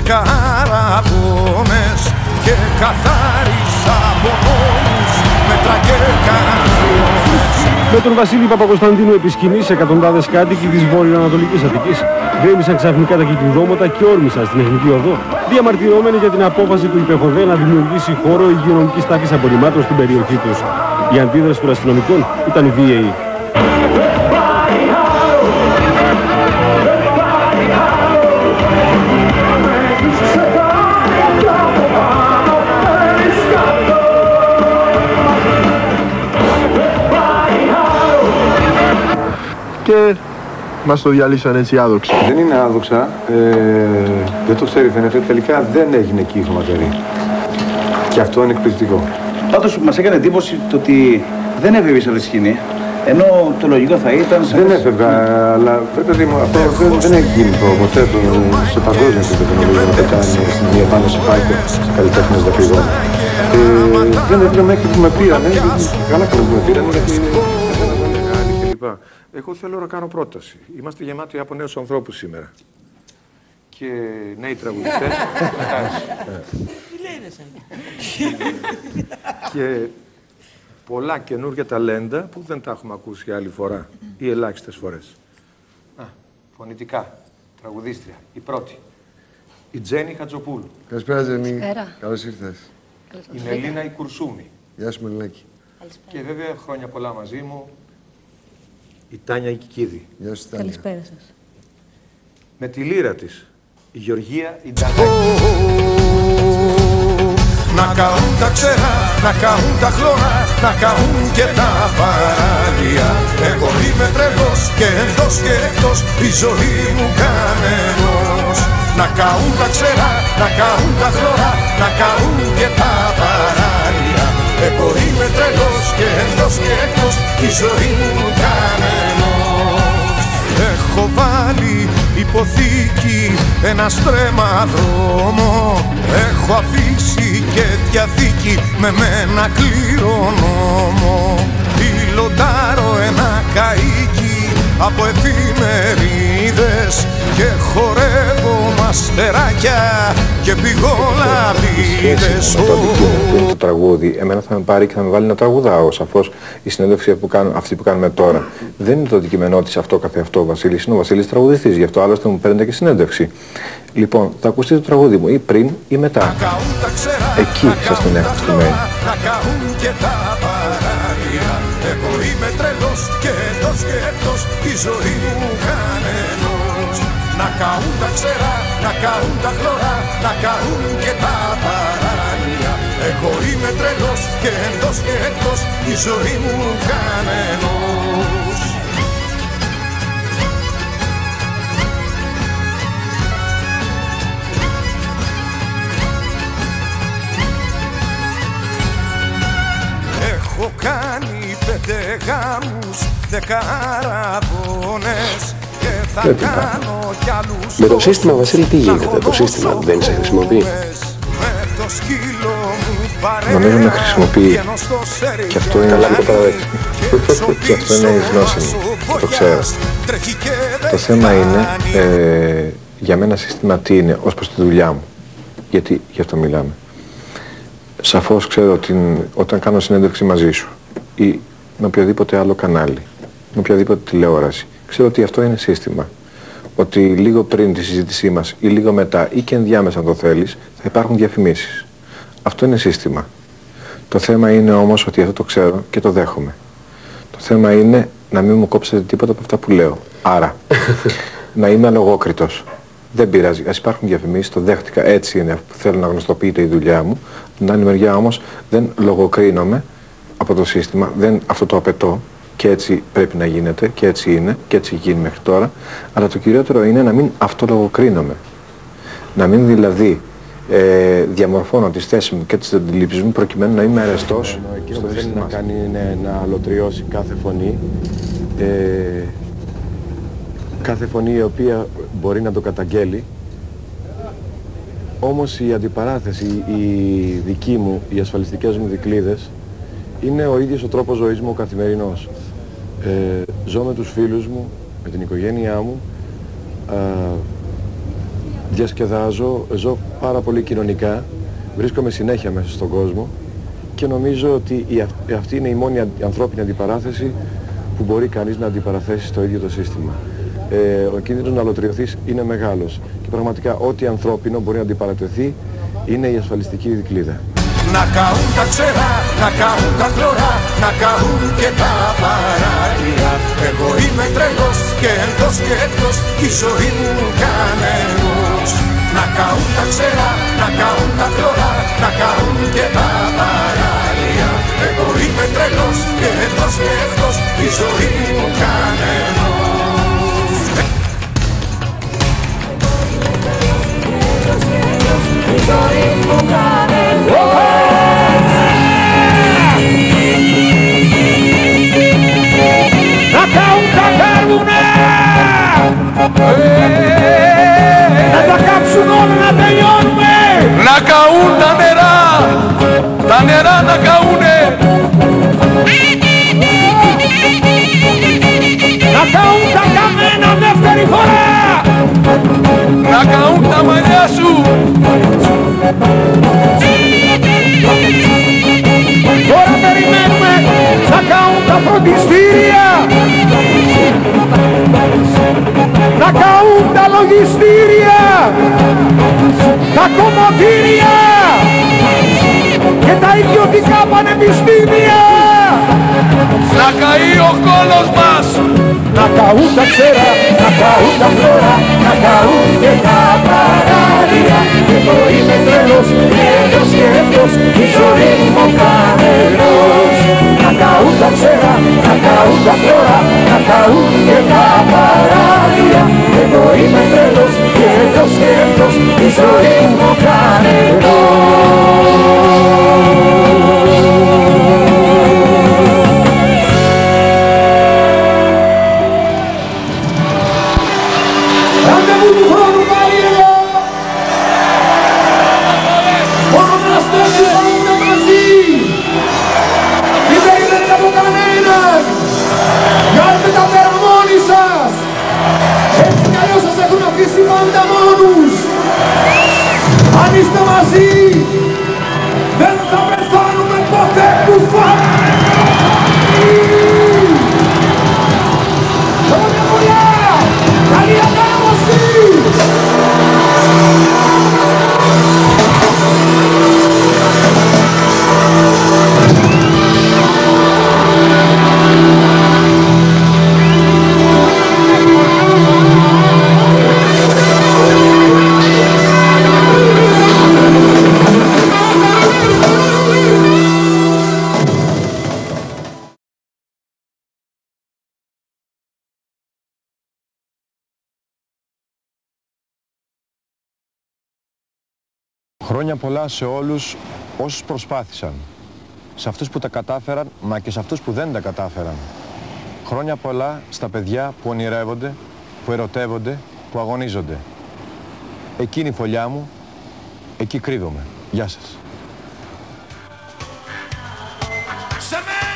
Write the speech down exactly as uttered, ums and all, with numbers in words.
καραβώνες και καθάρισα από όλους μέτρα και κανόνες. Με τον Βασίλη Παπακοσταντίνου επί σκηνής, εκατοντάδες κάτοικοι της βορειοανατολικής Αττικής γκρέμισαν ξαφνικά τα κυκλοδρόματα και όρμησαν στην Εθνική Οδό, διαμαρτυρόμενοι για την απόφαση του υπεχοδέ να δημιουργήσει χώρο υγειονομικής τάξης απορριμμάτων στην περιοχή τους. Η αντίδραση των αστυνομικών ήταν βίαιη. Και μας το διαλύσαν έτσι άδοξα. Δεν είναι άδοξα, ε, δεν το ξέρει φαίνεται, τελικά δεν έγινε εκεί η χωματερή. Και αυτό είναι εκπληκτικό. Πάντως μας έκανε εντύπωση το ότι δεν έφευγες από τη σκηνή, ενώ το λογικό θα ήταν... Δεν μας... έφευγα, ναι. Αλλά παιδί μου, αυτό δεν, δεν έχει γίνει ποτέ σε παγκόσμιο επίπεδο, νομίζω, να το κάνει στην μία πάνω σε φάκο, σε καλλιτέχνες δαχτυλών. Ε, δεν έφυγα μέχρι που με πήρανε, καλά καλά που με πήρανε, γιατί... Εγώ θέλω να κάνω πρόταση. Είμαστε γεμάτοι από νέους ανθρώπους σήμερα. Και νέοι τραγουδιστές. Και πολλά καινούργια ταλέντα που δεν τα έχουμε ακούσει άλλη φορά ή ελάχιστες φορές. Α, φωνητικά, τραγουδίστρια, η πρώτη. Η Τζέννη Χατζοπούλου. Καλησπέρα, Τζέννη. Καλώς ήρθες. Η Μελίνα η Κουρσούμη. Γεια σου, Μελινάκη. Και βέβαια χρόνια πολλά μαζί μου. Η Τάνια η Κικίδη. Γεια σου, Τάνια. Καλησπέρα σας. Με τη λύρα της, η Γεωργία η Ντανάκη. Να καούν τα ξερά, να καούν τα χλωρά, να καούν και τα παράλια. Εγώ είμαι τρελός και εντός και εκτός, η ζωή μου κανενός. Να καούν τα ξερά, να καούν τα χλωρά, να καούν και τα παράλια. Εγώ είμαι τρελός και εντός και εκτός, η ζωή μου κανενός. Έχω βάλει υποθήκη ένα στρέμμα δρόμο, έχω αφήσει και διαθήκη με μένα κληρονόμο. Πιλοτάρω ένα καΐκι από εφημερίδες και χορεύω μαστεράκια και πηγολαπίδες. Το τραγούδι, εμένα θα με πάρει και θα με βάλει να τραγουδάω. Σαφώς η συνέντευξη που κάνω, αυτή που κάνουμε τώρα δεν είναι το αντικειμενό της αυτό καθεαυτό. Ο Βασίλης είναι ο Βασίλης τραγουδιστής, γι' αυτό άλλωστε μου παίρνετε και συνέντευξη. Λοιπόν, θα ακουστεί το τραγούδι μου ή πριν ή μετά. Εκεί σας την έχω στημένη. Εγώ είμαι τρελός και εντός και εκτός, η ζωή μου κανενός. Να καούν τα ξερά, να καούν τα χλωρά, να καούν και τα παράλια. Εγώ είμαι τρελός και εντός και εκτός, η ζωή μου κανενός. Έχω κάνει πέντε γάμους, δέκα αραβώνες και θα κάνω κι άλλους. Με το σύστημα, Βασίλη, τι γίνεται? Το σύστημα δεν σε χρησιμοποιεί? Νομίζω με χρησιμοποιεί. Και αυτό είναι το παραδέχτη. Και αυτό είναι η γνώση μου. Το ξέρω. Το θέμα είναι, ε, για μένα σύστημα τι είναι ως προς τη δουλειά μου. Γιατί γι' αυτό μιλάμε. Σαφώς ξέρω ότι όταν κάνω συνέντευξη μαζί σου ή με οποιοδήποτε άλλο κανάλι, με οποιαδήποτε τηλεόραση, ξέρω ότι αυτό είναι σύστημα. Ότι λίγο πριν τη συζήτησή μας ή λίγο μετά ή και ενδιάμεσα αν το θέλεις, θα υπάρχουν διαφημίσεις. Αυτό είναι σύστημα. Το θέμα είναι όμως ότι αυτό το ξέρω και το δέχομαι. Το θέμα είναι να μην μου κόψετε τίποτα από αυτά που λέω. Άρα, να είμαι αλογόκριτος. Δεν πειράζει. Ας υπάρχουν διαφημίσεις, το δέχτηκα, έτσι είναι που θέλω να γνωστοποιείται η δουλειά μου. την άλλη μεριά όμως δεν λογοκρίνομαι από το σύστημα, δεν αυτό το απαιτώ και έτσι πρέπει να γίνεται και έτσι είναι και έτσι έχει γίνει μέχρι τώρα, αλλά το κυριότερο είναι να μην αυτολογοκρίνομαι. Να μην δηλαδή ε, διαμορφώνω τις θέσεις μου και τις αντιλήψεις μου προκειμένου να είμαι αρεστός. Εκείνο που θέλει να κάνει είναι να αλωτριώσει κάθε φωνή, ε, κάθε φωνή η οποία μπορεί να το καταγγέλει. Όμως η αντιπαράθεση, η δική μου, οι ασφαλιστικές μου δικλείδες είναι ο ίδιος ο τρόπος ζωής μου ο καθημερινός. Ε, ζω με τους φίλους μου, με την οικογένειά μου, ε, διασκεδάζω, ζω πάρα πολύ κοινωνικά, βρίσκομαι συνέχεια μέσα στον κόσμο και νομίζω ότι η, αυτή είναι η μόνη ανθρώπινη αντιπαράθεση που μπορεί κανείς να αντιπαραθέσει στο ίδιο το σύστημα. Ε, ο κίνδυνος να αλωτριωθείς είναι μεγάλος και πραγματικά ό,τι ανθρώπινο μπορεί να αντιπαρατεθεί είναι η ασφαλιστική δικλείδα. Να καούν τα ξερά, να καούν τα χλωρά, να καούν και τα παράλια. Εγώ είμαι τρελός και εντός και εκτός, η ζωή μου κανένος. Να καούν τα ξερά, να καούν τα χλωρά, να καούν και τα παράλια. Εγώ είμαι τρελός και εντός και εκτός, η ζωή μου κανένος. Η ζωή μου κανένος. Να καούν τα κάρουνε, να τα κάψουν όλα να τελειώνουμε. Να καούν τα νερά, τα νερά να καούνε. Να καούν τα καμένα δεύτερη φορά. Να καούν τα μαλλιά σου. Τώρα περιμένουμε να καούν τα φροντιστήρια, να καούν τα λογιστήρια, τα κομμωτήρια και τα ιδιωτικά πανεπιστήμια. Να καεί ο κόλος μας. Να καούν τα ξέρα, να καούν τα φλόρα, να καούν και τα παράλια. Εγώ είμαι τρελός και εντός και εκτός, η ζωή μου κανένος. Να καούν τα ξέρα, να καούν τα φλόρα, να καούν και τα παράλια. Εγώ είμαι τρελός και εντός και εκτός, η ζωή μου κανένος. Πάντα μόνους. Αν είστε μαζί, δεν θα πεθάνουμε ποτέ κουφά. Χρόνια πολλά, καλή ανάγνωση. Χρόνια πολλά σε όλους όσους προσπάθησαν, σε αυτούς που τα κατάφεραν, μα και σε αυτούς που δεν τα κατάφεραν. Χρόνια πολλά στα παιδιά που ονειρεύονται, που ερωτεύονται, που αγωνίζονται. Εκείνη η φωλιά μου, εκεί κρύβομαι. Γεια σας.